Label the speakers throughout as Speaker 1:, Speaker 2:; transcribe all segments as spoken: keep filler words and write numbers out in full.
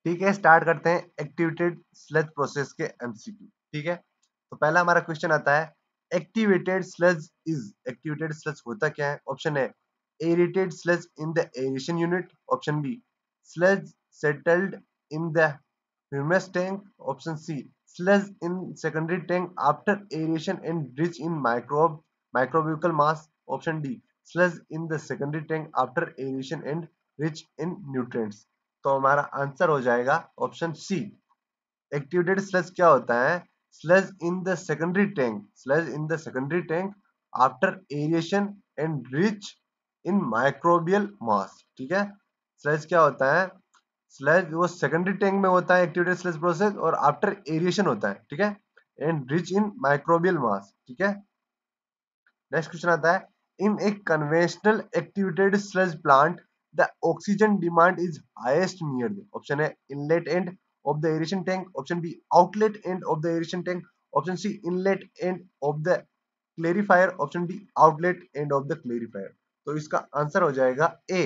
Speaker 1: ठीक है, स्टार्ट करते हैं एक्टिवेटेड स्लज प्रोसेस के एमसीक्यू। ठीक है, तो पहला हमारा क्वेश्चन आता है, activated sludge is, activated sludge होता क्या है? Option A aerated sludge in the aeration unit, option B sludge settled in the humus tank, option C sludge in secondary tank after aeration and rich in microbe microbial mass, option D sludge in the secondary tank after aeration and rich in nutrients. तो हमारा answer हो जाएगा option C. Activated sludge क्या होता है? Sludge in the secondary tank, sludge in the secondary tank after aeration and rich in microbial mass. ठीक है, sludge क्या होता है? स्लज वो सेकेंडरी टैंक में होता है एक्टिवेटेड स्लज प्रोसेस, और आफ्टर एरिएशन होता है। ठीक है, and rich in microbial mass. ठीक है, नेक्स्ट क्वेश्चन आता है, in a conventional activated sludge plant the oxygen demand is highest near the, option A inlet end of the aeration tank, option B outlet end of the aeration tank, option C inlet end of the clarifier, option D outlet end of the clarifier. तो इसका answer हो जाएगा A,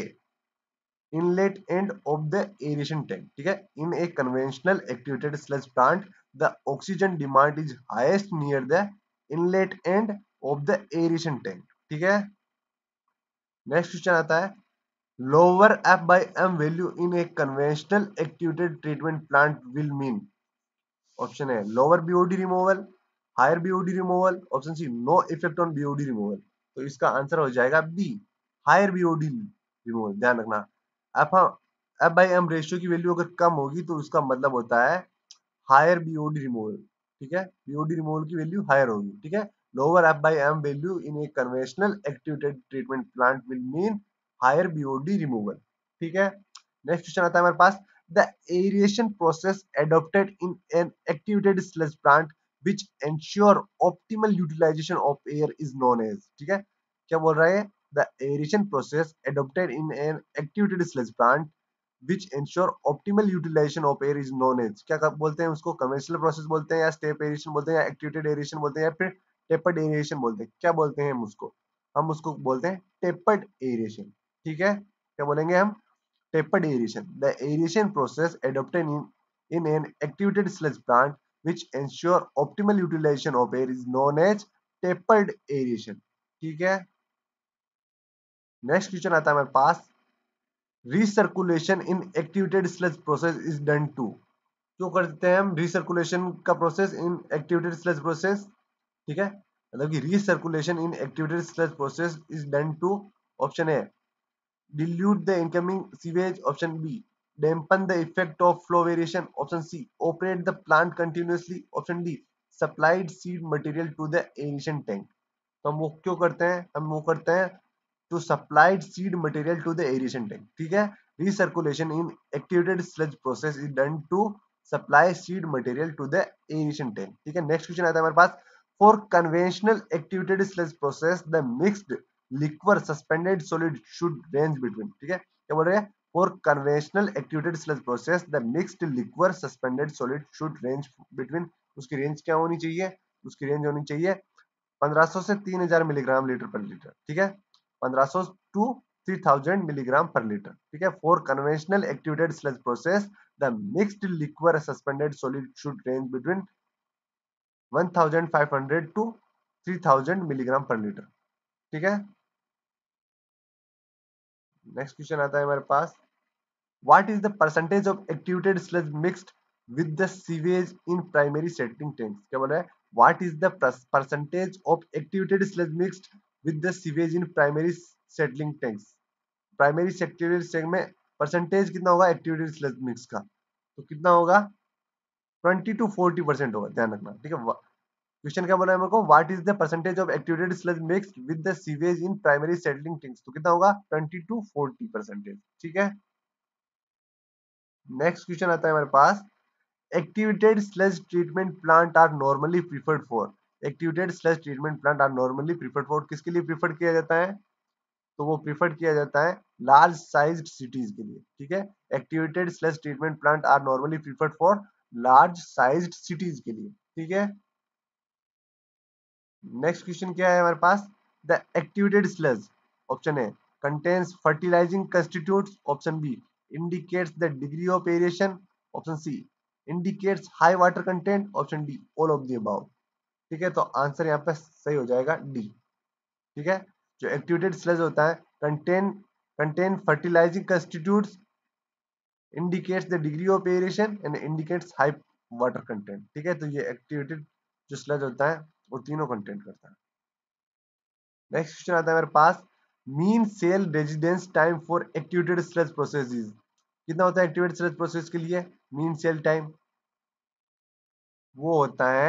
Speaker 1: inlet end of the aeration tank. ठीक है, in a conventional activated sludge plant the oxygen demand is highest near the inlet end of the aeration tank. ठीक है, next question आता है, lower F by M value in a conventional activated treatment plant will mean, option A lower BOD removal, higher BOD removal, option C no effect on BOD removal. तो इसका answer हो जाएगा B, higher BOD removal. ध्यान रखना, F F by M ratio की value अगर कम होगी तो उसका मतलब होता है हायर बीओडी रिमूवल। ठीक है, बीओडी रिमूवल की वैल्यू हायर होगी। ठीक है, lower F by M value in a conventional activated treatment plant will mean higher BOD removal. ठीक है, नेक्स्ट क्वेश्चन आता है हमारे पास, the aeration process adopted in an activated sludge plant which ensure optimal utilization of air is known as। ठीक है, क्या बोल रहा है? the aeration process adopted in an activated sludge plant which ensure optimal utilization of air is known as, क्या कब बोलते हैं उसको? कन्वेंशनल प्रोसेस बोलते हैं, या स्टेप एरेशन बोलते हैं, या एक्टिवेटेड एरेशन बोलते हैं, या फिर टेपर्ड एरेशन बोलते हैं? क्या बोलते हैं हम उसको? हम उसको बोलते हैं टेपर्ड एरेशन। ठीक है, क्या बोलेंगे हम? tapered aeration, the aeration process adopted in, in an activated sludge plant which ensure optimal utilization of air is known as tapered aeration। ठीक है, नेक्स्ट क्वेश्चन आता है हमारे पास, recirculation in activated sludge process is done to, क्यों करते हैं हम रिसर्कुलेशन का process in activated sludge process? ठीक है, मतलब कि recirculation in activated sludge process is done to, option A dilute the incoming sewage, option B dampen the effect of flow variation, option C operate the plant continuously, option D supplied seed material to the aeration tank। तो हम वो क्यों करते हैं? हम वो करते हैं to supplied seed material to the aeration tank। ठीक है, recirculation in activated sludge process is done to supply seed material to the aeration tank। ठीक है, नेक्स्ट क्वेश्चन आता है हमारे पास, for conventional activated sludge process the mixed liquor suspended solid should range between। ठीक है, क्या बोल रहे हैं? for conventional activated sludge process the mixed liquor suspended solid should range between, उसकी रेंज क्या होनी चाहिए? उसकी रेंज होनी चाहिए पंद्रह सौ से तीन हज़ार मिलीग्राम लीटर पर लीटर। ठीक है, पंद्रह सौ to three thousand milligram per litre. ठीक है, for conventional activated sludge process the mixed liquor suspended solid should range between one thousand five hundred to three thousand milligram per litre. ठीक है, next question आता है हमारे पास, what is the percentage of activated sludge mixed with the sewage in primary settling tanks? क्या बोल रहा है? What is the percentage of activated sludge mixed with the sewage in primary settling tanks? Primary sectorial tank में percentage कितना होगा activated sludge mix का? तो कितना होगा? ट्वेंटी टू फोर्टी परसेंट होगा। ध्यान रखना। ठीक है, क्वेश्चन क्या बोला है मेरे को? What is the percentage of activated sludge mix with the sewage in primary settling tanks? तो कितना होगा? Twenty to forty percentage. ठीक है, नेक्स्ट क्वेश्चन आता है हमारे पास, activated sludge treatment plant are normally preferred for, activated sludge treatment plant are normally preferred for, किसके लिए प्रीफर्ड किया जाता है? तो वो प्रीफर्ड किया जाता है लार्ज साइज्ड सिटीज के लिए। ठीक है, activated sludge treatment plant are normally preferred for large sized cities के लिए। ठीक है, नेक्स्ट क्वेश्चन क्या है हमारे पास, the activated sludge, option A contains fertilising constitutes, option B indicates the degree of aeration, option C indicates high water content, option D all of the above. ठीक है, तो आंसर यहाँ पे सही हो जाएगा डी। ठीक है, जो एक्टिवेटेड स्लज होता है contain contain fertilising constitutes, indicates the degree of aeration and indicates high water content। ठीक है, तो ये एक्टिवेटेड जो स्लज होता है वो तीनों कंटेंट करता है। नेक्स्ट क्वेश्चन आता है मेरे पास, mean cell residence time for activated sludge processes. कितना होता है एक्टिवेटेड स्लज प्रोसेस के लिए मीन सेल टाइम? वो होता है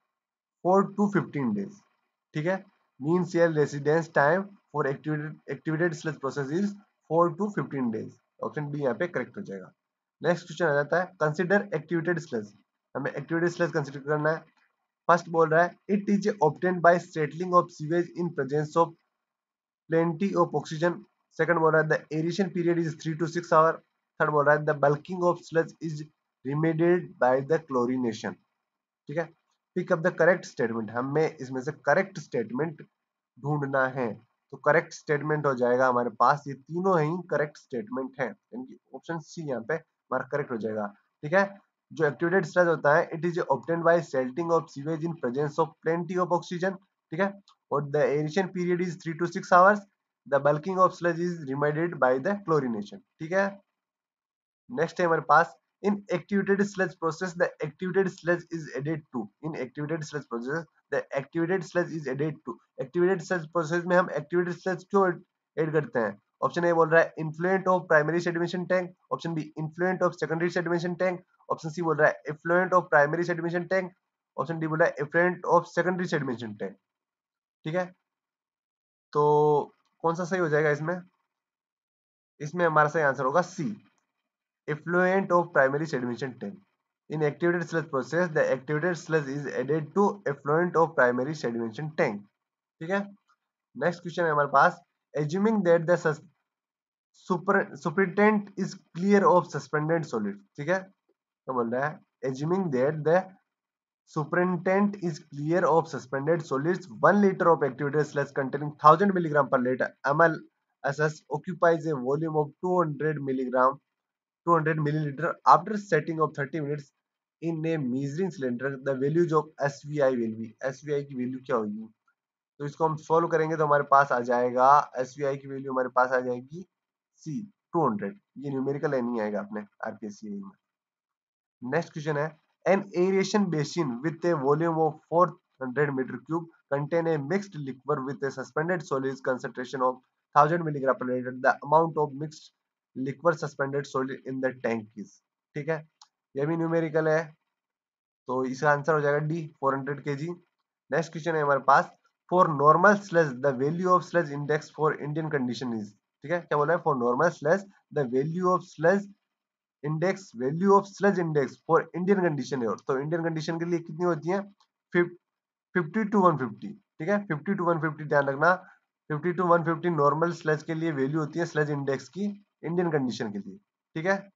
Speaker 1: फोर टू फिफ्टीन डेज। ठीक है, mean cell residence time for activated activated sludge process is four to fifteen days. Option D यहाँ पे करेक्ट हो जाएगा। नेक्स्ट क्वेश्चन आ जाता है, कंसिडर एक्टिवेटेड स्लज। हमें एक्टिवेटेड स्लज कंसिडर करना है। फर्स्ट बोल रहा है it is obtained by settling of sewage in presence of plenty of oxygen. Second बोल रहा है the aeration period is three to six hour. Third बोल रहा है the bulking of sludge is remediated by the chlorination. ठीक है, pick up the correct statement. हमें इसमें से करेक्ट स्टेटमेंट ढूंढना है। तो करेक्ट स्टेटमेंट हो जाएगा हमारे पास, ये तीनों ही करेक्ट स्टेटमेंट है, यानी कि ऑप्शन सी यहाँ पे हमारा करेक्ट हो जाएगा। ठीक है, जो एक्टिवेटेड स्लज होता है it is obtained by settling of sewage in presence of plenty of oxygen. ठीक है, और the aeration period is three to six hours. The bulking of sludge is remediated by the chlorination. ठीक है, next है हमारे पास, in activated sludge process the activated sludge is added to in activated sludge process the activated sludge is added to activated sludge process में हम activated sludge क्यों add करते हैं? Option A बोल रहा है influent of primary sedimentation tank, option B influent of secondary sedimentation tank, option C बोल रहा है effluent of primary sedimentation tank, option D बोल रहा है effluent of secondary sedimentation tank. ठीक है, तो कौन सा सही हो जाएगा इसमें? इसमें हमारा सही आंसर होगा सी, effluent of primary sedimentation tank। In activated sludge process, the activated sludge is added to effluent of primary sedimentation tank। ठीक है, नेक्स्ट क्वेश्चन है हमारे पास, assuming that the super superintendent is clear of suspended solid। ठीक है, तो बोल रहा है assuming that the superintendent is clear of suspended solids, one liter of activated sludge containing one thousand milligram per liter ml S S occupies a volume of two hundred milligram two hundred milliliter after setting of thirty minutes in a measuring cylinder the values of S V I will be। S V I की value क्या होगी? तो इसको हम solve करेंगे तो हमारे पास आ जाएगा S V I की वैल्यू हमारे पास आ जाएगी सी टू हंड्रेड। ये न्यूमेरिकल नहीं आएगा अपने आरपीएससी में। नेक्स्ट क्वेश्चन है, an aeration basin with a volume of four hundred metre cube contain a mixed liquid with a suspended solid concentration of one thousand milligram per liter। The amount of mixed liquid suspended solid in the tank is. ठीक है, ये भी numerical है, तो इसका answer हो जाएगा D four hundred KG. Next question है हमारे पास, for normal sludge the value of sludge index for Indian condition is. ठीक है, क्या बोला है? For normal sludge the value of sludge index value of sludge index for Indian condition है, तो इंडियन कंडीशन के लिए कितनी होती है? Fifty to one fifty. ठीक है, फिफ्टी टू वन फिफ्टी ध्यान रखना, fifty to one fifty normal sludge के लिए वैल्यू होती है स्लज इंडेक्स की इंडियन कंडीशन के लिए। ठीक है,